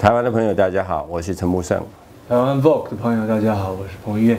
台湾的朋友大家好，我是陈木胜。 台湾 Vogue 的朋友大家好，我是彭于晏。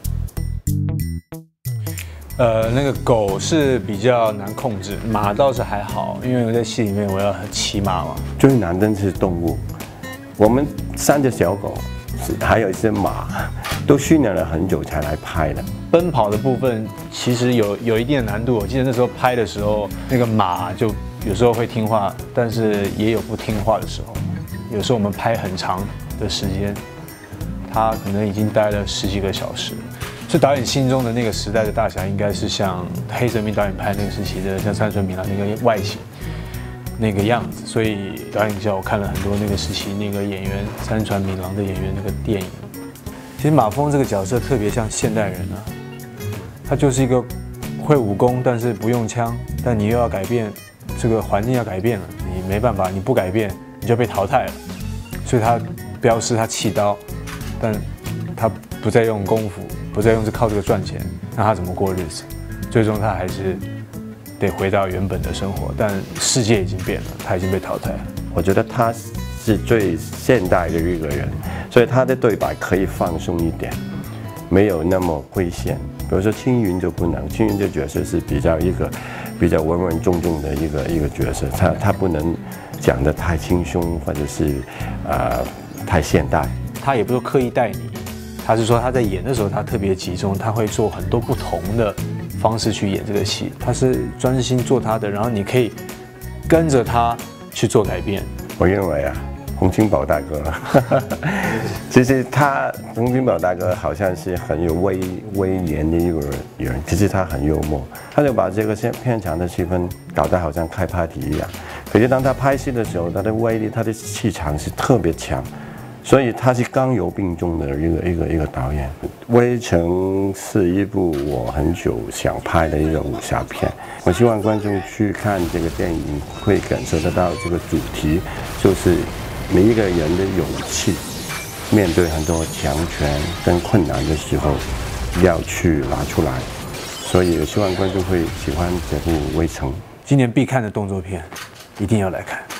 那个狗是比较难控制，马倒是还好，因为我在戏里面我要骑马嘛。 最难的是动物，我们3只小狗，还有一只马，都训练了很久才来拍的。 奔跑的部分其实有一定的难度，我记得那时候拍的时候，那个马就有时候会听话，但是也有不听话的时候。有时候我们拍很长的时间，它可能已经待了10几个小时。所以导演心中的那个时代的大侠，应该是像黑泽明导演拍那个时期的，像山村明郎那个外形、那个样子。所以导演叫我看了很多那个时期那个演员山川明郎的演员那个电影。其实马峰这个角色特别像现代人啊，他就是一个会武功，但是不用枪，但你又要改变这个环境，要改变了，你没办法，你不改变你就被淘汰了。所以他标示他弃刀，但他不再用功夫。不再用是靠这个赚钱，那他怎么过日子？最终他还是得回到原本的生活，但世界已经变了，他已经被淘汰了。 我觉得他是最现代的一个人，所以他的对白可以放松一点，没有那么危险。比如说青云就不能，青云这角色是比较稳稳重重的一个角色，他不能讲得太轻松，或者是太现代。 他也不是刻意带你。他是说他在演的时候，他特别集中，他会做很多不同的方式去演这个戏。他是专心做他的，然后你可以跟着他去做改变。 我认为啊，洪金宝大哥，其实洪金宝大哥好像是很有威严的一个人，其实他很幽默，他就把这个片场的气氛搞得好像开 party 一样。可是当他拍戏的时候，他的威力、他的气场是特别强。所以他是刚柔并重的一个导演。《围城》是一部我很久想拍的一个武侠片，我希望观众去看这个电影会感受得到这个主题，就是每一个人的勇气，面对很多强权跟困难的时候，要去拿出来。所以我希望观众会喜欢这部《围城》。 今年必看的动作片，一定要来看。